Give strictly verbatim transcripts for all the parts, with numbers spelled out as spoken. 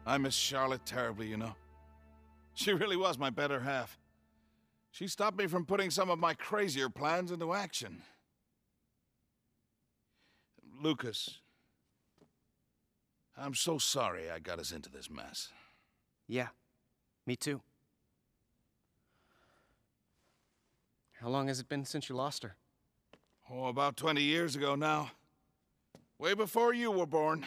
I miss Charlotte terribly, you know. She really was my better half. She stopped me from putting some of my crazier plans into action. Lucas, I'm so sorry I got us into this mess. Yeah, me too. How long has it been since you lost her? Oh, about twenty years ago now. Way before you were born.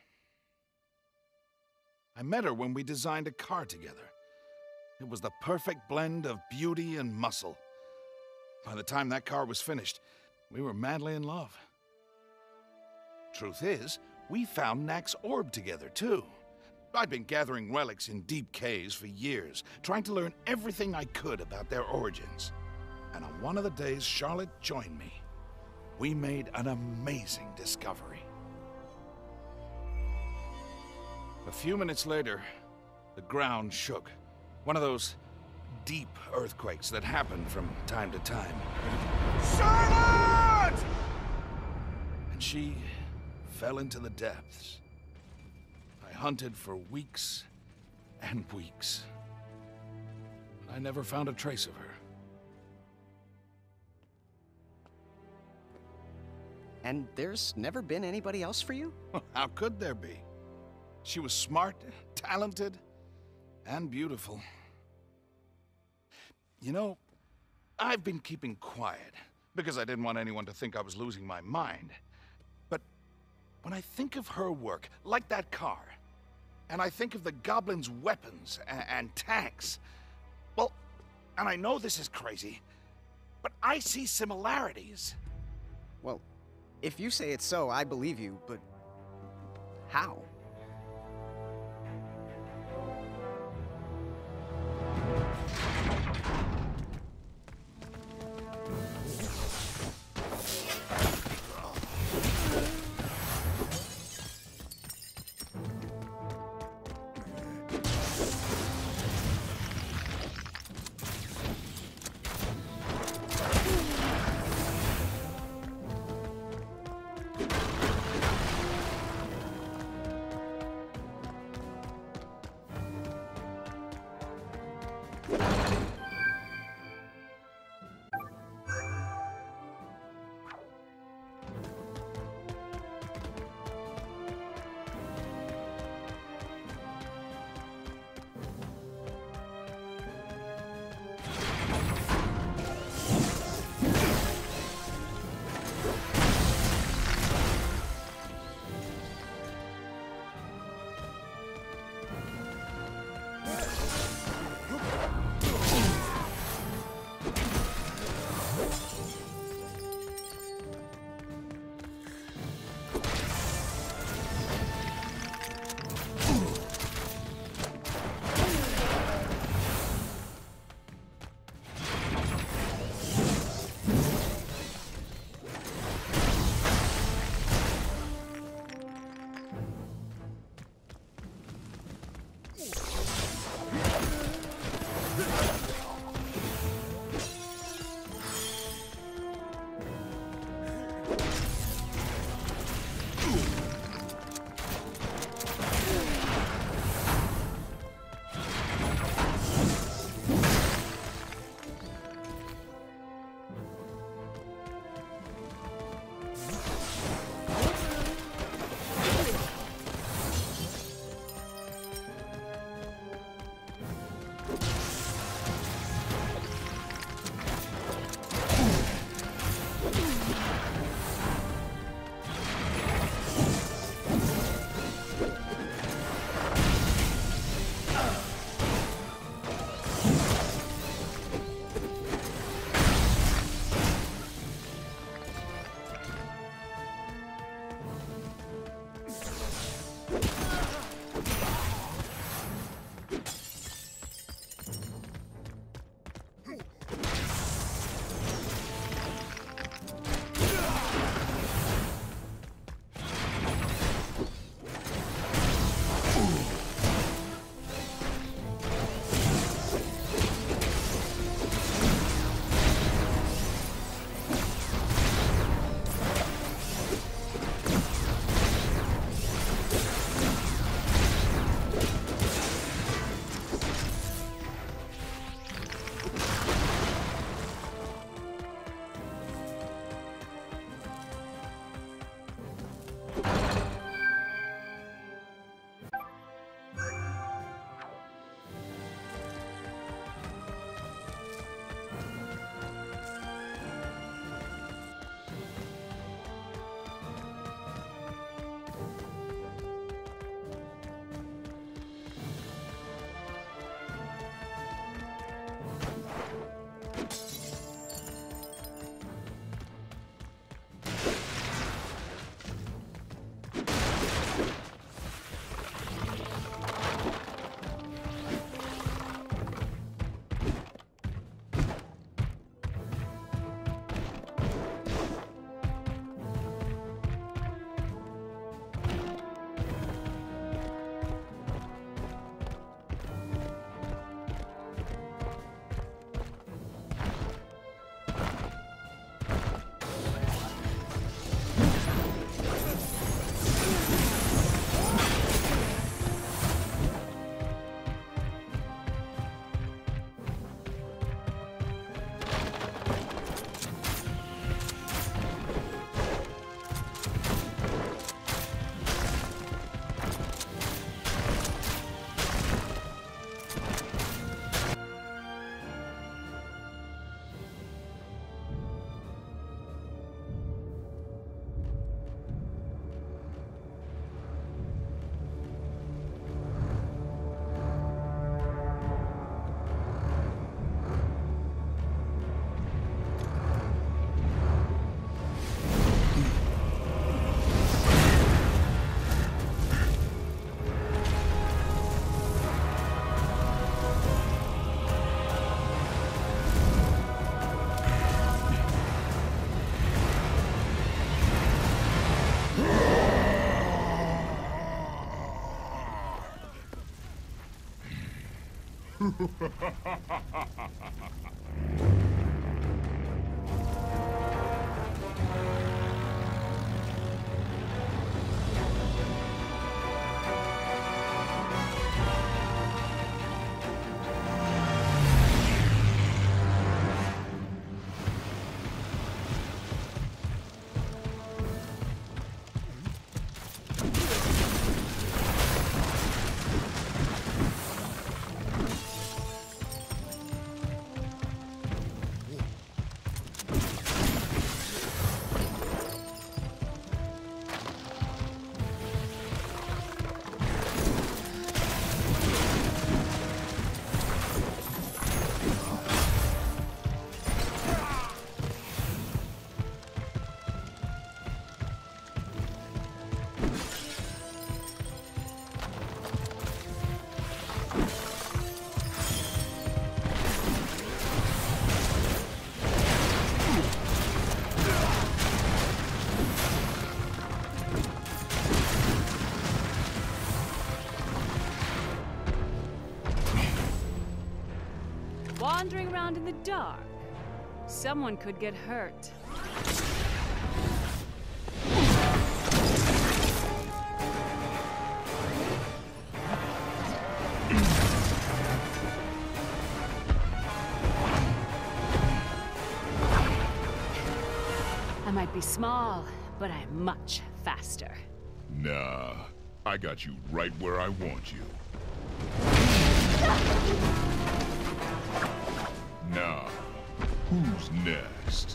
I met her when we designed a car together. It was the perfect blend of beauty and muscle. By the time that car was finished, we were madly in love. Truth is, we found Knack's orb together, too. I'd been gathering relics in deep caves for years, trying to learn everything I could about their origins. And on one of the days, Charlotte joined me. We made an amazing discovery. A few minutes later, the ground shook. One of those deep earthquakes that happen from time to time. Charlotte! And she fell into the depths. I hunted for weeks and weeks. I never found a trace of her. And there's never been anybody else for you? How could there be? She was smart, talented, and beautiful. You know, I've been keeping quiet because I didn't want anyone to think I was losing my mind. But when I think of her work, like that car, and I think of the Goblins' weapons and, and tanks, well, and I know this is crazy, but I see similarities. Well, if you say it's so, I believe you, but how? Wandering around in the dark. Someone could get hurt. I might be small, but I'm much faster. Nah, I got you right where I want you. Now, who's next?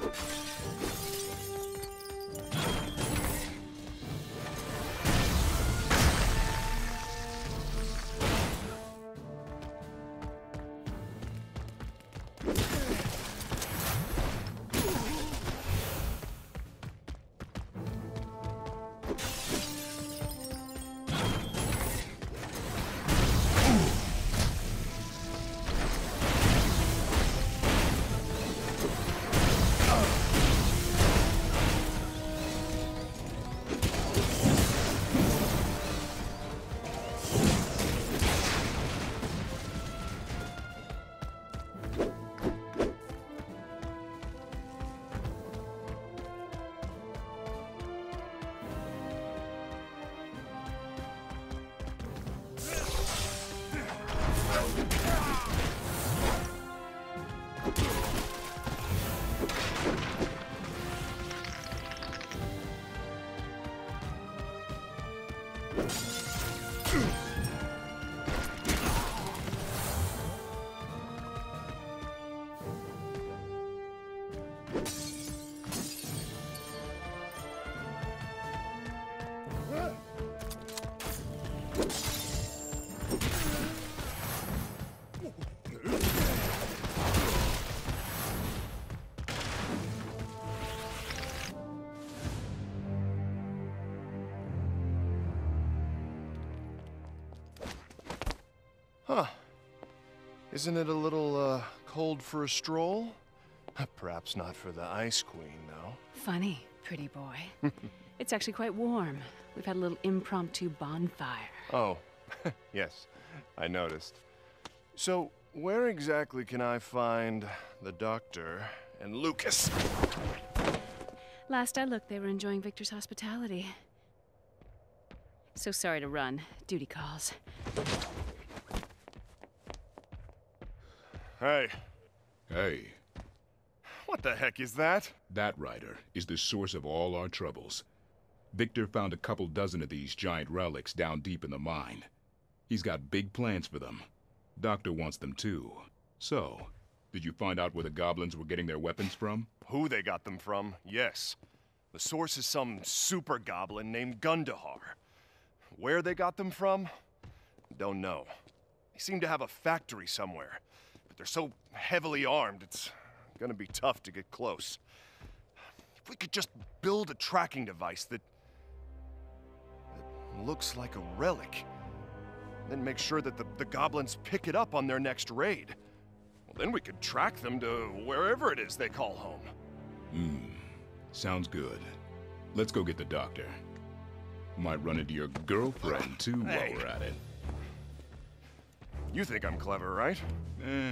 Huh. Isn't it a little, uh, cold for a stroll? Perhaps not for the Ice Queen, though. Funny, pretty boy. It's actually quite warm. We've had a little impromptu bonfire. Oh, yes, I noticed. So, where exactly can I find the Doctor and Lucas? Last I looked, they were enjoying Victor's hospitality. So sorry to run. Duty calls. Hey. Hey, What the heck is that? that rider is the source of all our troubles. Victor found a couple dozen of these giant relics down deep in the mine. He's got big plans for them. Doctor wants them too. So, did you find out where the goblins were getting their weapons from? Who they got them from, yes. The source is some super goblin named Gundahar. Where they got them from? Don't know. They seem to have a factory somewhere, but they're so heavily armed, it's gonna be tough to get close. If we could just build a tracking device that, that looks like a relic, then make sure that the, the goblins pick it up on their next raid, well, then we could track them to wherever it is they call home. Hmm, sounds good. Let's go get the Doctor. Might run into your girlfriend, too, Hey. while we're at it. You think I'm clever, right? Eh.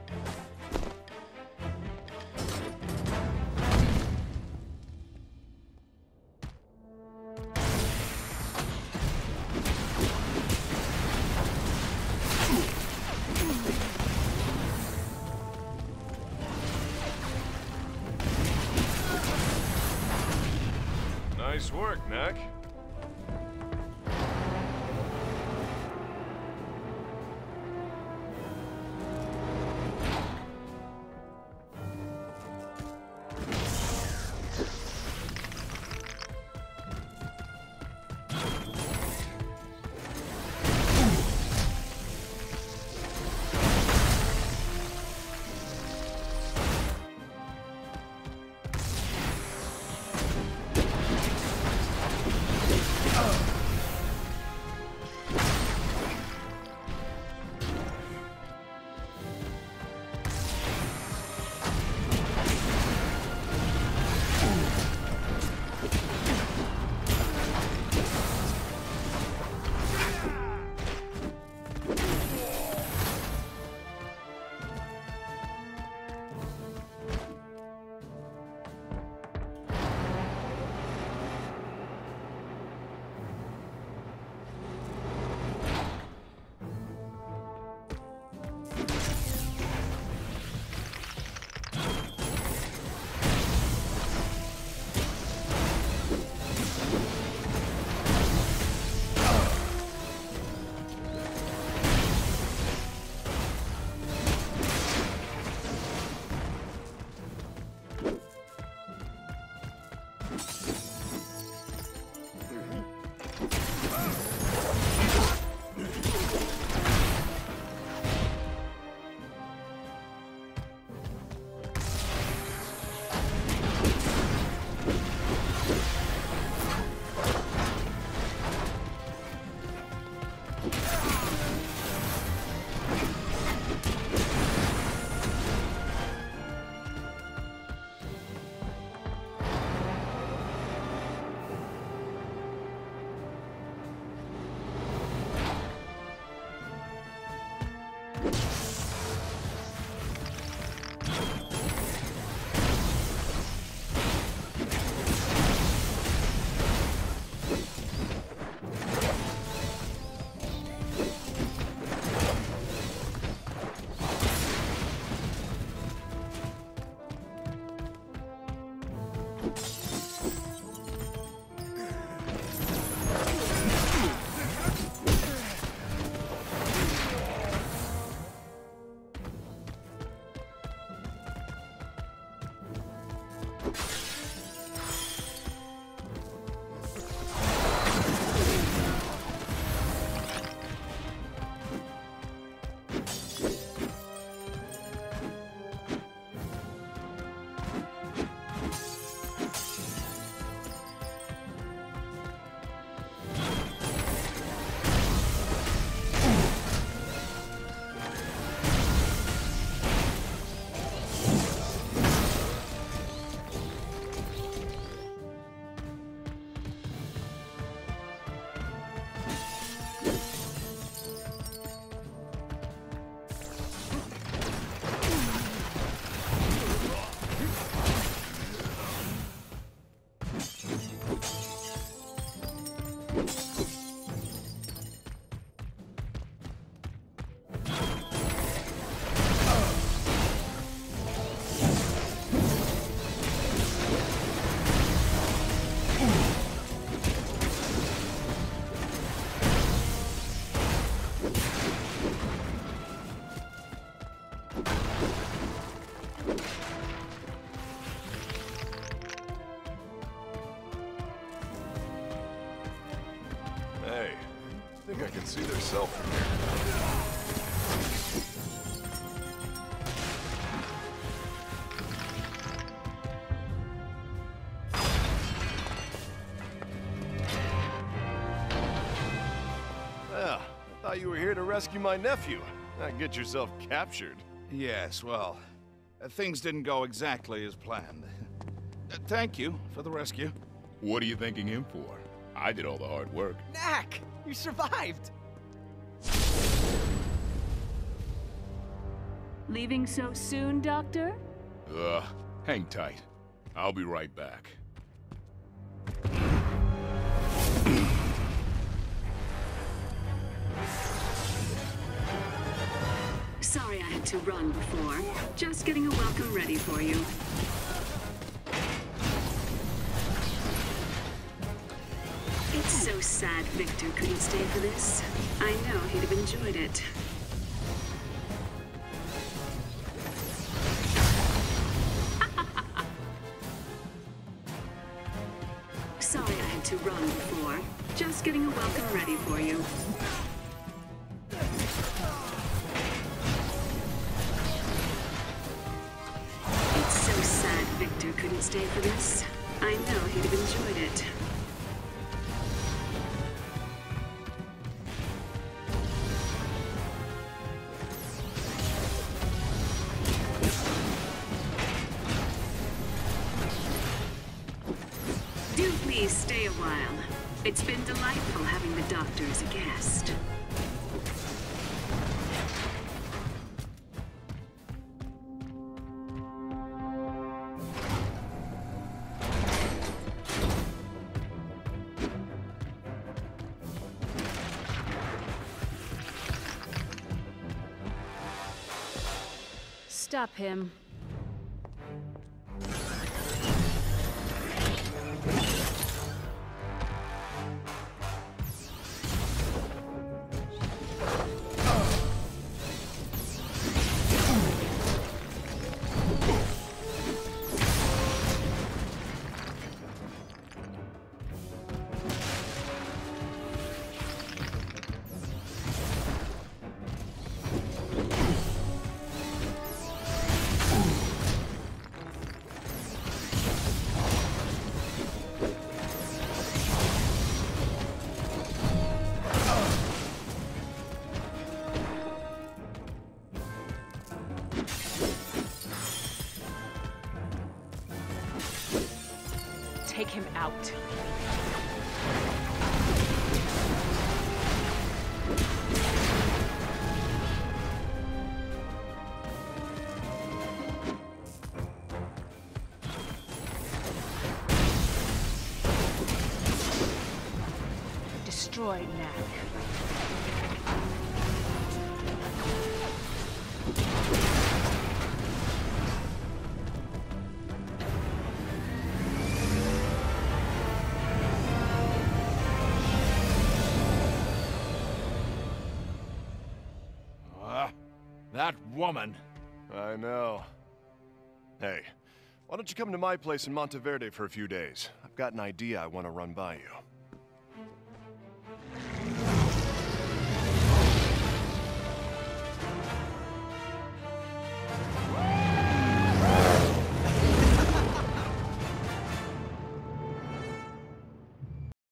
Nice work, Mac. myself from here. Yeah, I thought you were here to rescue my nephew, not get yourself captured. Yes, well, uh, things didn't go exactly as planned. Uh, thank you for the rescue. What are you thanking him for? I did all the hard work. Knack! You survived! Leaving so soon, Doctor? Ugh, hang tight. I'll be right back. Sorry I had to run before. Just getting a welcome ready for you. It's so sad Victor couldn't stay for this. I know he'd have enjoyed it. Sorry I had to run before. Just getting a welcome ready for you. It's so sad Victor couldn't stay for this. I know he'd have enjoyed it. Do please stay a while. It's been delightful having the doctor as a guest. Stop him. Take him out. Destroy Knack. That woman. I know. Hey, why don't you come to my place in Monteverde for a few days? I've got an idea I want to run by you.